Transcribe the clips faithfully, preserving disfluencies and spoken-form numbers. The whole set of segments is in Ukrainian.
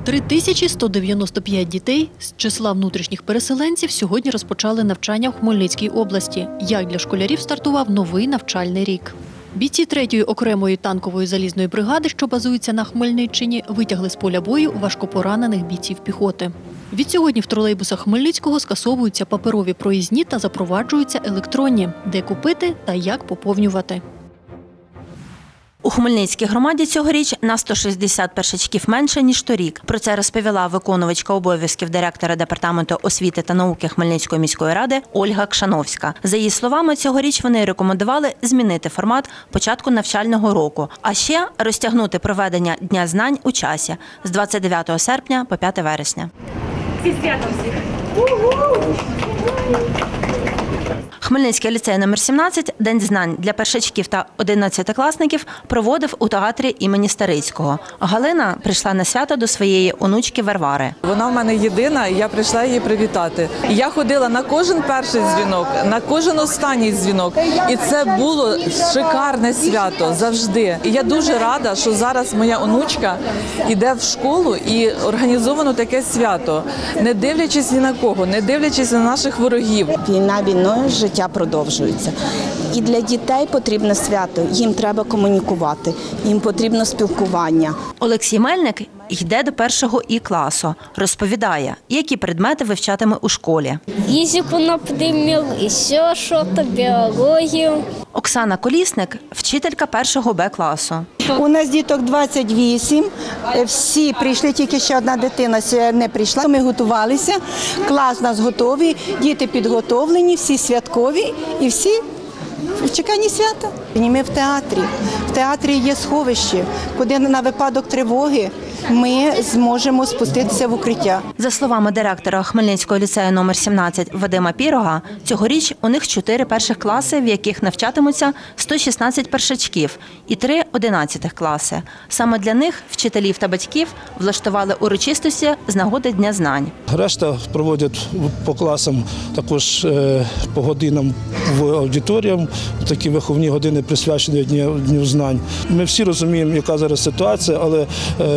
три тисячі сто дев'яносто п'ять дітей з числа внутрішніх переселенців сьогодні розпочали навчання в Хмельницькій області. Як для школярів стартував новий навчальний рік. Бійці третьої окремої танкової залізної бригади, що базується на Хмельниччині, витягли з поля бою важкопоранених бійців піхоти. Відсьогодні в тролейбусах Хмельницького скасовуються паперові проїзні та запроваджуються електронні, де купити та як поповнювати. У Хмельницькій громаді цьогоріч на сто шістдесят першачків менше, ніж торік. Про це розповіла виконувачка обов'язків директора Департаменту освіти та науки Хмельницької міської ради Ольга Кшановська. За її словами, цьогоріч вони рекомендували змінити формат початку навчального року, а ще розтягнути проведення Дня знань у часі з двадцять дев'ятого серпня по п'яте вересня. Зі святом всіх! Хмельницький ліцей номер сімнадцять День знань для першачків та одинадцятикласників проводив у театрі імені Старицького. Галина прийшла на свято до своєї онучки Варвари. Вона в мене єдина, і я прийшла її привітати. Я ходила на кожен перший дзвінок, на кожен останній дзвінок. І це було шикарне свято завжди. І я дуже рада, що зараз моя онучка йде в школу і організовано таке свято, не дивлячись ні на кого, не дивлячись на наших ворогів. Війна війною, життя продовжується. І для дітей потрібне свято, їм треба комунікувати, їм потрібно спілкування. Олексій Мельник йде до першого І класу. Розповідає, які предмети вивчатиме у школі. Фізику, наприклад, і ще щось, біологію. Оксана Колісник – вчителька першого Б класу. У нас діток двадцять вісім, всі прийшли, тільки ще одна дитина не прийшла. Ми готувалися, клас у нас готовий, діти підготовлені, всі святкові і всі в чеканні свята. Ми в театрі, в театрі є сховище, куди на випадок тривоги ми зможемо спуститися в укриття. За словами директора Хмельницького ліцею номер сімнадцять Вадима Пірога, цьогоріч у них чотири перших класи, в яких навчатимуться сто шістнадцять першачків і три одинадцятих класи. Саме для них, вчителів та батьків, влаштували урочистості з нагоди Дня знань. Решта проводять по класам, також по годинам в аудиторіям, такі виховні години присвячені Дню знань. Ми всі розуміємо, яка зараз ситуація, але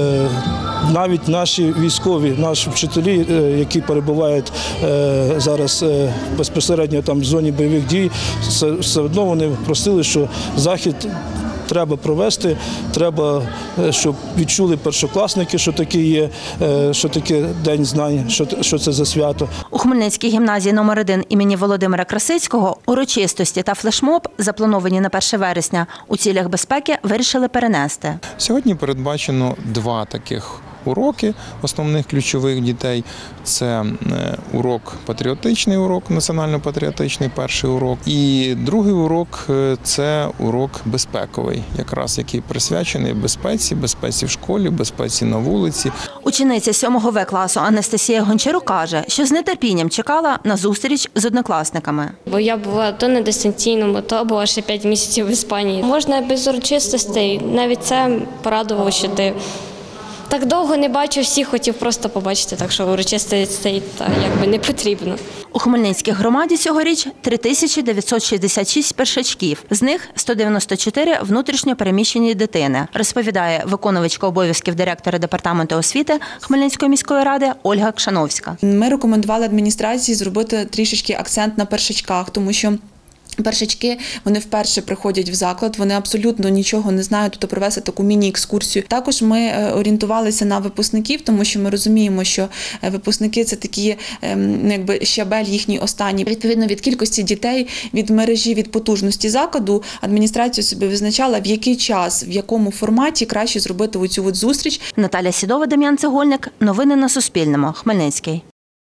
навіть наші військові, наші вчителі, які перебувають зараз безпосередньо там в зоні бойових дій, все одно вони просили, що захід треба провести, треба, щоб відчули першокласники, що таке є, що таке День знань, що, що це за свято. У Хмельницькій гімназії номер один імені Володимира Красицького урочистості та флешмоб, заплановані на перше вересня, у цілях безпеки вирішили перенести. Сьогодні передбачено два таких уроки основних ключових дітей. Це урок патріотичний урок, національно-патріотичний перший урок. І другий урок – це урок безпековий, якраз який присвячений безпеці, безпеці в школі, безпеці на вулиці. Учениця сьомого В класу Анастасія Гончарук каже, що з нетерпінням чекала на зустріч з однокласниками. Бо я була то на дистанційному, то була ще п'ять місяців в Іспанії. Можна без урочистостей, навіть це порадувало, що ти так довго не бачив, всіх хотів просто побачити, так що урочистостей якби не потрібно. У Хмельницькій громаді цьогоріч три тисячі дев'ятсот шістдесят шість першачків, з них сто дев'яносто чотири внутрішньо переміщені дитини, розповідає виконувачка обов'язків директора Департаменту освіти Хмельницької міської ради Ольга Кшановська. Ми рекомендували адміністрації зробити трішечки акцент на першачках, тому що першачки, вони вперше приходять в заклад, вони абсолютно нічого не знають, тобто провести таку міні-екскурсію. Також ми орієнтувалися на випускників, тому що ми розуміємо, що випускники – це такі, якби, щабель їхній останній. Відповідно, від кількості дітей, від мережі, від потужності закладу адміністрація собі визначала, в який час, в якому форматі краще зробити оцю от зустріч. Наталя Сідова, Дем'ян Цегольник. Новини на Суспільному. Хмельницький.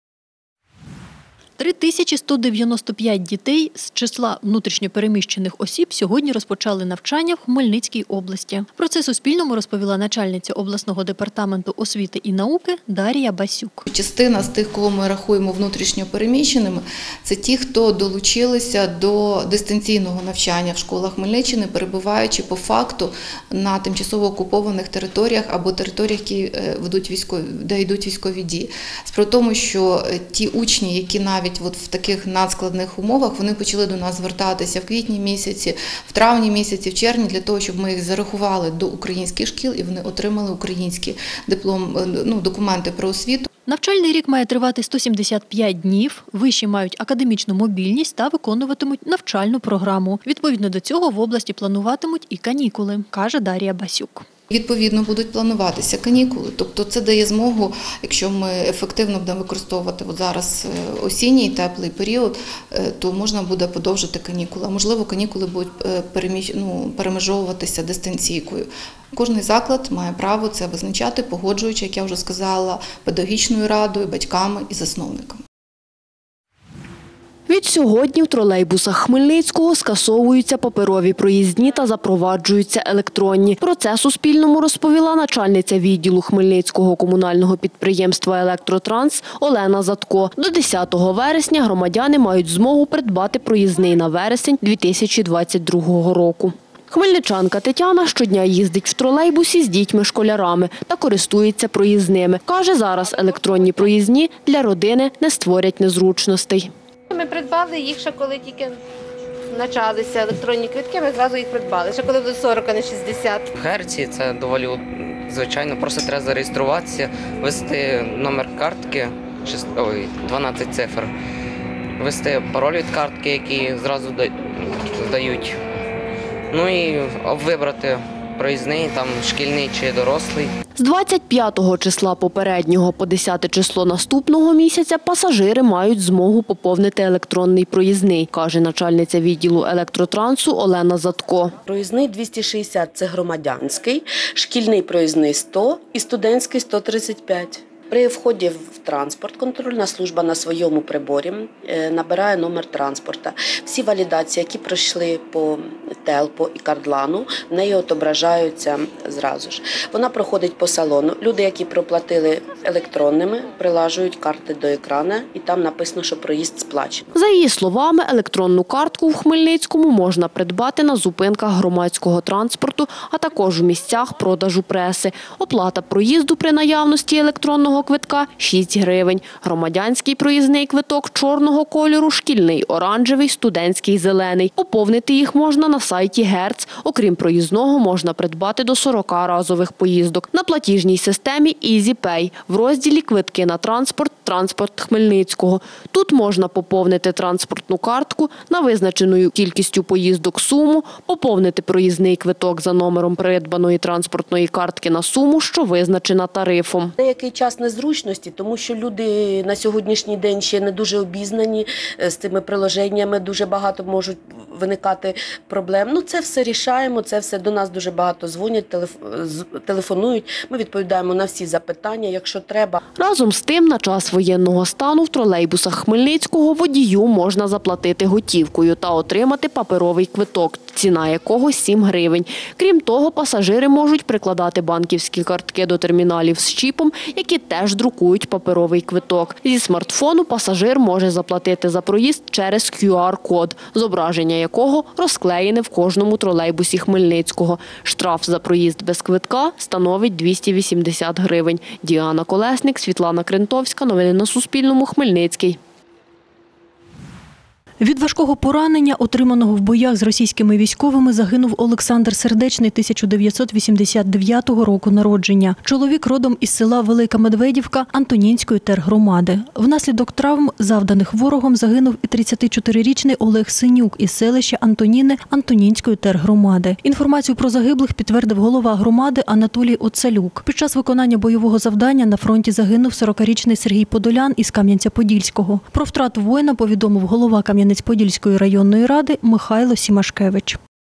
три тисячі сто дев'яносто п'ять дітей з числа внутрішньопереміщених осіб сьогодні розпочали навчання в Хмельницькій області. Про це Суспільному розповіла начальниця обласного департаменту освіти і науки Дар'я Басюк. Частина з тих, кого ми рахуємо внутрішньопереміщеними, це ті, хто долучилися до дистанційного навчання в школах Хмельниччини, перебуваючи по факту на тимчасово окупованих територіях або територіях, які ведуть військові, де йдуть військові дії. Справа в тому, що ті учні, які навіть навіть от в таких надскладних умовах вони почали до нас звертатися в квітні місяці, в травні місяці, в червні, для того, щоб ми їх зарахували до українських шкіл і вони отримали українські диплом, ну, документи про освіту. Навчальний рік має тривати сто сімдесят п'ять днів, виші мають академічну мобільність та виконуватимуть навчальну програму. Відповідно до цього в області плануватимуть і канікули, каже Дар'я Басюк. Відповідно, будуть плануватися канікули. Тобто це дає змогу, якщо ми ефективно будемо використовувати от зараз осінній теплий період, то можна буде подовжити канікули. А можливо, канікули будуть переміщ... ну, перемежовуватися дистанційкою. Кожний заклад має право це визначати, погоджуючи, як я вже сказала, педагогічною радою, батьками і засновниками. Відсьогодні в тролейбусах Хмельницького скасовуються паперові проїзні та запроваджуються електронні. Про це Суспільному розповіла начальниця відділу Хмельницького комунального підприємства «Електротранс» Олена Задко. До десятого вересня громадяни мають змогу придбати проїзний на вересень дві тисячі двадцять другого року. Хмельничанка Тетяна щодня їздить в тролейбусі з дітьми-школярами та користується проїзними. Каже, зараз електронні проїзні для родини не створять незручностей. Ми придбали їх ще коли тільки почалися електронні квитки, ми зразу їх придбали, ще коли буде сорок, а не шістдесят. В Герці це доволі звичайно, просто треба зареєструватися, ввести номер картки, ой, дванадцять цифр, ввести пароль від картки, які зразу дають, ну і вибрати проїзний, там шкільний чи дорослий. З двадцять п'ятого числа попереднього по десяте число наступного місяця пасажири мають змогу поповнити електронний проїзний, каже начальниця відділу електротрансу Олена Задко. Проїзний двісті шістдесят – це громадянський, шкільний проїзний – сто і студентський – сто тридцять п'ять. При вході в транспорт контрольна служба на своєму приборі набирає номер транспорта. Всі валідації, які пройшли по Телпо і Кардлану, в неї відображаються зразу ж. Вона проходить по салону. Люди, які проплатили електронними, прилажують карти до екрану і там написано, що проїзд сплачений. За її словами, електронну картку в Хмельницькому можна придбати на зупинках громадського транспорту, а також у місцях продажу преси. Оплата проїзду при наявності електронного квитка – шість гривень. Громадянський проїзний квиток чорного кольору, шкільний – оранжевий, студентський – зелений. Поповнити їх можна на сайті Герц. Окрім проїзного, можна придбати до сорока разових поїздок. На платіжній системі EasyPay в розділі «Квитки на транспорт» «Транспорт Хмельницького». Тут можна поповнити транспортну картку на визначеною кількістю поїздок суму, поповнити проїзний квиток за номером придбаної транспортної картки на суму, що визначена тарифом. Деякий час незручності, тому що люди на сьогоднішній день ще не дуже обізнані з цими приложеннями, дуже багато можуть виникати проблем. Ну, це все рішаємо, це все до нас дуже багато дзвонять, телефонують. Ми відповідаємо на всі запитання, якщо треба. Разом з тим, на час воєнного стану в тролейбусах Хмельницького водію можна заплатити готівкою та отримати паперовий квиток, ціна якого сім гривень. Крім того, пасажири можуть прикладати банківські картки до терміналів з чіпом, які теж друкують паперовий квиток. Зі смартфону пасажир може заплатити за проїзд через кю ар код, зображення якого розклеєне в кожному тролейбусі Хмельницького. Штраф за проїзд без квитка становить двісті вісімдесят гривень. Діана Колесник, Світлана Крентовська. Новини на Суспільному. Хмельницький. Від важкого поранення, отриманого в боях з російськими військовими, загинув Олександр Сердечний тисяча дев'ятсот вісімдесят дев'ятого року народження. Чоловік родом із села Велика Медведівка Антонінської тергромади. Внаслідок травм, завданих ворогом, загинув і тридцятичотирирічний Олег Синюк із селища Антоніни Антонінської тергромади. Інформацію про загиблих підтвердив голова громади Анатолій Оцалюк. Під час виконання бойового завдання на фронті загинув сорокарічний Сергій Подолян із Кам'янця-Подільського. Про втрату воїна повідомив голова Кам'янець-Подільської районної ради Михайло Сімашкевич.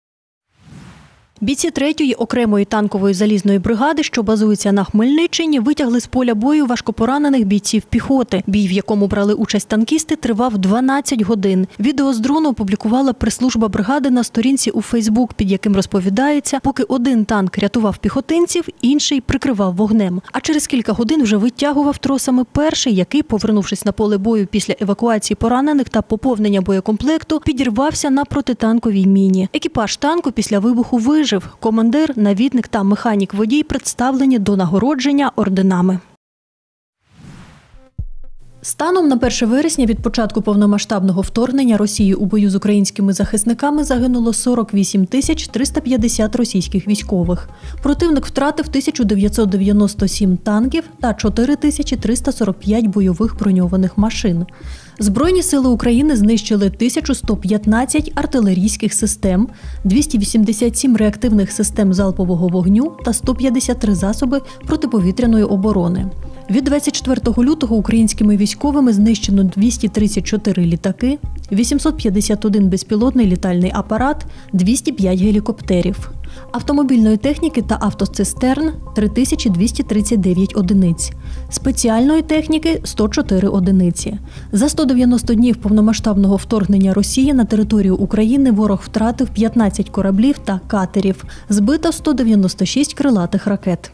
Бійці третьої окремої танкової залізної бригади, що базується на Хмельниччині, витягли з поля бою важкопоранених бійців піхоти. Бій, в якому брали участь танкісти, тривав дванадцять годин. Відео з дрону опублікувала прес-служба бригади на сторінці у Фейсбук, під яким розповідається, поки один танк рятував піхотинців, інший прикривав вогнем. А через кілька годин вже витягував тросами перший, який, повернувшись на поле бою після евакуації поранених та поповнення боєкомплекту, підірвався на протитанковій міні. Екіпаж танку після вибуху вижив. Командир, навідник та механік-водій представлені до нагородження орденами. Станом на перше вересня від початку повномасштабного вторгнення Росії у бою з українськими захисниками загинуло сорок вісім тисяч триста п'ятдесят російських військових. Противник втратив тисячу дев'ятсот дев'яносто сім танків та чотири тисячі триста сорок п'ять бойових броньованих машин. Збройні сили України знищили тисячу сто п'ятнадцять артилерійських систем, двісті вісімдесят сім реактивних систем залпового вогню та сто п'ятдесят три засоби протиповітряної оборони. Від двадцять четвертого лютого українськими військовими знищено двісті тридцять чотири літаки, вісімсот п'ятдесят один безпілотний літальний апарат, двісті п'ять гелікоптерів. Автомобільної техніки та автоцистерн – три тисячі двісті тридцять дев'ять одиниць. Спеціальної техніки – сто чотири одиниці. За сто дев'яносто днів повномасштабного вторгнення Росії на територію України ворог втратив п'ятнадцять кораблів та катерів. Збито сто дев'яносто шість крилатих ракет.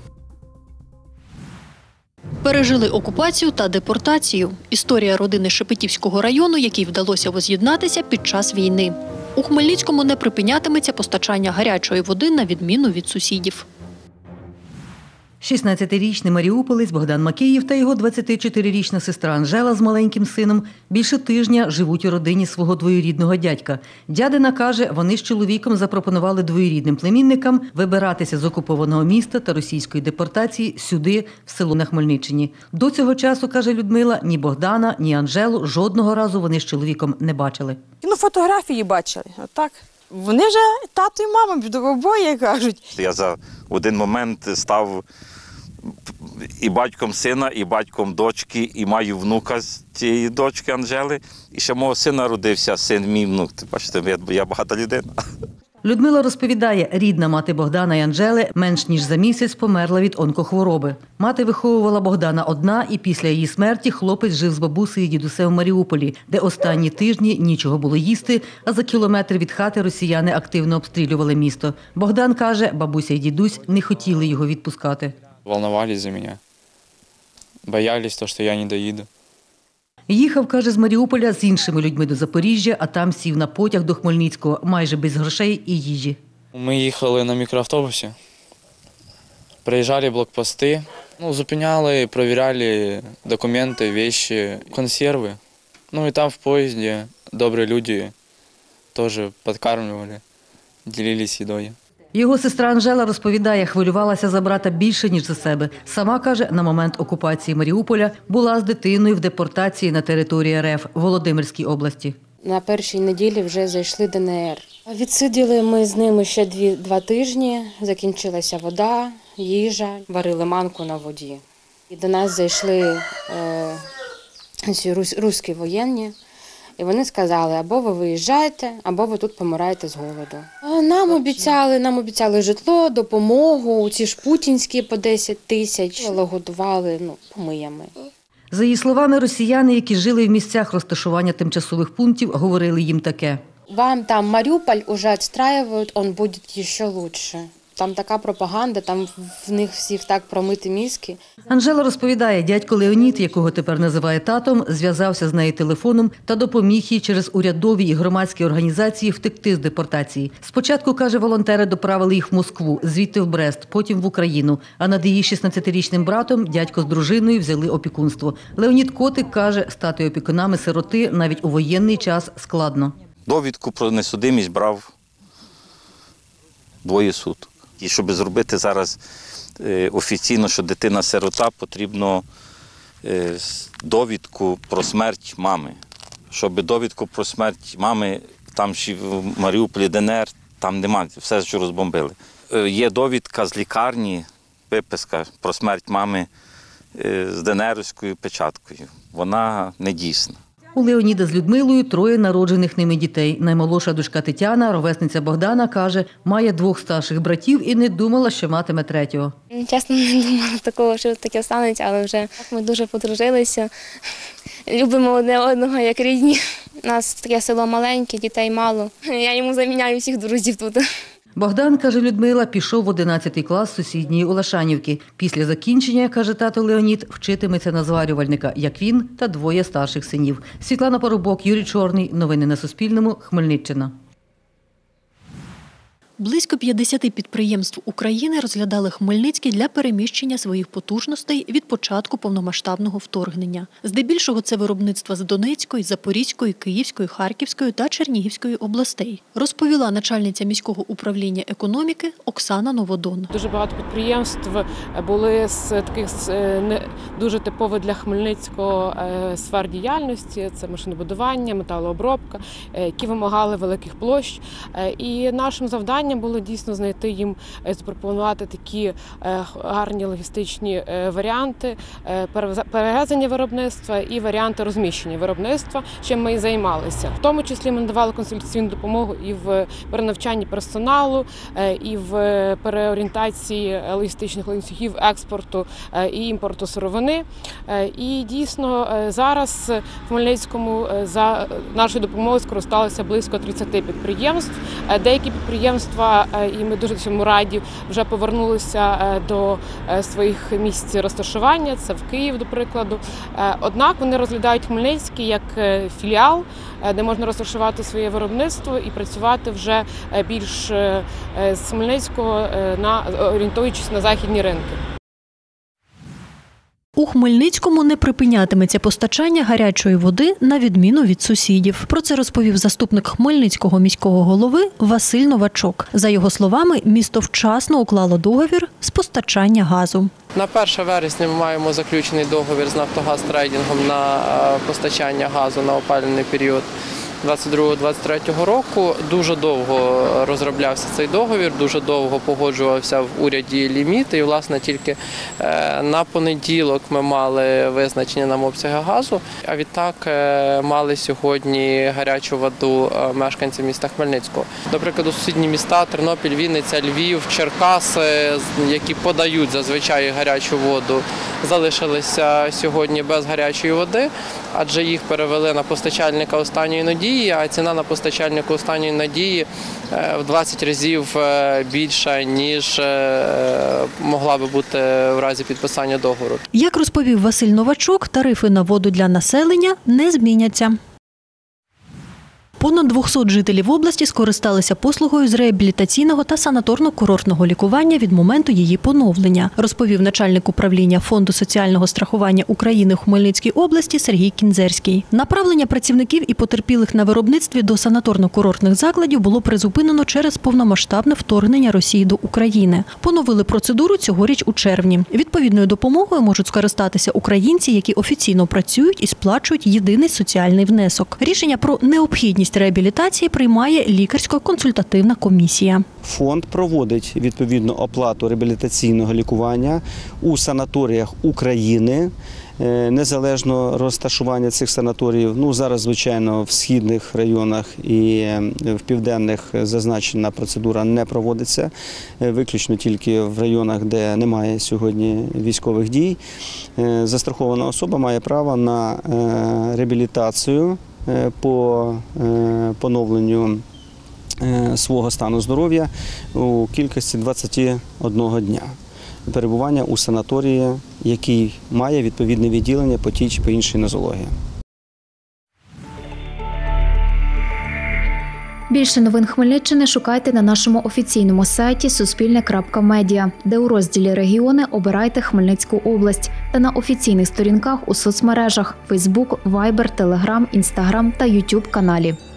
Пережили окупацію та депортацію. Історія родини Шепетівського району, якій вдалося воз'єднатися під час війни. У Хмельницькому не припинятиметься постачання гарячої води на відміну від сусідів. шістнадцятирічний маріуполець Богдан Макеєв та його двадцятичотирирічна сестра Анжела з маленьким сином більше тижня живуть у родині свого двоюрідного дядька. Дядина каже, вони з чоловіком запропонували двоюрідним племінникам вибиратися з окупованого міста та російської депортації сюди, в село на Хмельниччині. До цього часу, каже Людмила, ні Богдана, ні Анжелу жодного разу вони з чоловіком не бачили. Ну, фотографії бачили, отак. Вони вже тато і мама від обоє кажуть. Я за один момент став і батьком сина, і батьком дочки, і маю внука з цієї дочки Анжели. І ще мого сина родився, син мій внук. Бачите, я, я багата людина. Людмила розповідає, рідна мати Богдана і Анжели менш ніж за місяць померла від онкохвороби. Мати виховувала Богдана одна, і після її смерті хлопець жив з бабусею і дідусем в Маріуполі, де останні тижні нічого було їсти, а за кілометр від хати росіяни активно обстрілювали місто. Богдан каже, бабуся і дідусь не хотіли його відпускати. Волновались за мене, боялись, що я не доїду. Їхав, каже, з Маріуполя з іншими людьми до Запоріжжя, а там сів на потяг до Хмельницького, майже без грошей і їжі. Ми їхали на мікроавтобусі, приїжджали блокпости, ну, зупиняли, перевіряли документи, речі, консерви. Ну і там в поїзді добрі люди теж підкармлювали, ділились їдою. Його сестра Анжела розповідає, хвилювалася за брата більше, ніж за себе. Сама, каже, на момент окупації Маріуполя була з дитиною в депортації на території РФ в Володимирській області. На першій неділі вже зайшли Де En Er. Відсиділи ми з ними ще дві, два тижні, закінчилася вода, їжа, варили манку на воді. І до нас зайшли е, ці рус, руські воєнні. І вони сказали, або ви виїжджаєте, або ви тут помираєте з голоду. Нам обіцяли, нам обіцяли житло, допомогу, ці ж путінські по десять тисяч, годували, ну, помиями. За її словами, росіяни, які жили в місцях розташування тимчасових пунктів, говорили їм таке. Вам там Маріуполь уже відстраюють, він буде ще краще. Там така пропаганда, там в них всіх так промиті мізки. Анжела розповідає, дядько Леонід, якого тепер називає татом, зв'язався з нею телефоном та допоміг їй через урядові і громадські організації втекти з депортації. Спочатку, каже, волонтери доправили їх в Москву, звідти в Брест, потім в Україну. А над її шістнадцятирічним братом дядько з дружиною взяли опікунство. Леонід Котик каже, стати опікунами сироти навіть у воєнний час складно. Довідку про несудимість брав двоє суток. І щоб зробити зараз офіційно, що дитина-сирота, потрібно довідку про смерть мами. Щоб довідку про смерть мами, там ще в Маріуполі Де En Er, там немає, все, що розбомбили. Є довідка з лікарні, виписка про смерть мами з денерівською печаткою. Вона не дійсна. У Леоніда з Людмилою троє народжених ними дітей. Наймолодша дочка Тетяна, ровесниця Богдана, каже, має двох старших братів і не думала, що матиме третього. Чесно, не думала такого, що таке станеться, але вже ми дуже подружилися. Любимо одне одного, як рідні. У нас таке село маленьке, дітей мало. Я йому заміняю всіх друзів тут. Богдан, каже Людмила, пішов в одинадцятий клас сусідньої Олашанівки. Після закінчення, каже тато Леонід, вчитиметься на зварювальника, як він та двоє старших синів. Світлана Поробок, Юрій Чорний. Новини на Суспільному. Хмельниччина. Близько п'ятдесят підприємств України розглядали Хмельницький для переміщення своїх потужностей від початку повномасштабного вторгнення. Здебільшого це виробництва з Донецької, Запорізької, Київської, Харківської та Чернігівської областей, розповіла начальниця міського управління економіки Оксана Новодон. Дуже багато підприємств були з таких не дуже типових для Хмельницького сфер діяльності. Це машинобудування, металообробка, які вимагали великих площ. І нашим завданням було дійсно знайти їм, запропонувати такі гарні логістичні варіанти перевезення виробництва і варіанти розміщення виробництва, чим ми і займалися. В тому числі ми надавали консультаційну допомогу і в перенавчанні персоналу, і в переорієнтації логістичних ланцюгів експорту і імпорту сировини. І дійсно зараз в Хмельницькому за нашою допомогою скористалося близько тридцяти підприємств. Деякі підприємства, і ми дуже цьому раді, вже повернулися до своїх місць розташування, це в Київ, до прикладу. Однак вони розглядають Хмельницький як філіал, де можна розташувати своє виробництво і працювати вже більш з Хмельницького, орієнтуючись на західні ринки. У Хмельницькому не припинятиметься постачання гарячої води на відміну від сусідів. Про це розповів заступник Хмельницького міського голови Василь Новачок. За його словами, місто вчасно уклало договір з постачання газу. На перше вересня ми маємо заключений договір з «Нафтогаз Трейдингом» на постачання газу на опалювальний період двадцять другого - двадцять третього року. Дуже довго розроблявся цей договір, дуже довго погоджувався в уряді ліміти. І, власне, тільки на понеділок ми мали визначення нам обсяги газу, а відтак мали сьогодні гарячу воду мешканці міста Хмельницького. До прикладу, сусідні міста – Тернопіль, Вінниця, Львів, Черкаси, які подають зазвичай гарячу воду, залишилися сьогодні без гарячої води, адже їх перевели на постачальника останньої надії, а ціна на постачальника останньої надії в двадцять разів більша, ніж могла би бути в разі підписання договору. Як розповів Василь Новачок, тарифи на воду для населення не зміняться. Понад двохсот жителів області скористалися послугою з реабілітаційного та санаторно-курортного лікування від моменту її поновлення, розповів начальник управління Фонду соціального страхування України у Хмельницькій області Сергій Кінзерський. Направлення працівників і потерпілих на виробництві до санаторно-курортних закладів було призупинено через повномасштабне вторгнення Росії до України. Поновили процедуру цьогоріч у червні. Відповідною допомогою можуть скористатися українці, які офіційно працюють і сплачують єдиний соціальний внесок. Рішення про необхідність реабілітації приймає лікарсько-консультативна комісія. Фонд проводить відповідну оплату реабілітаційного лікування у санаторіях України. Незалежно розташування цих санаторіїв, ну зараз, звичайно, в східних районах і в південних зазначена процедура не проводиться, виключно тільки в районах, де немає сьогодні військових дій. Застрахована особа має право на реабілітацію по поновленню свого стану здоров'я у кількості двадцяти одного дня перебування у санаторії, який має відповідне відділення по тій чи по іншій нозології. Більше новин Хмельниччини шукайте на нашому офіційному сайті суспільне крапка медіа, де у розділі «Регіони» обирайте Хмельницьку область та на офіційних сторінках у соцмережах – Фейсбук, Вайбер, Телеграм, Інстаграм та Ютуб каналі.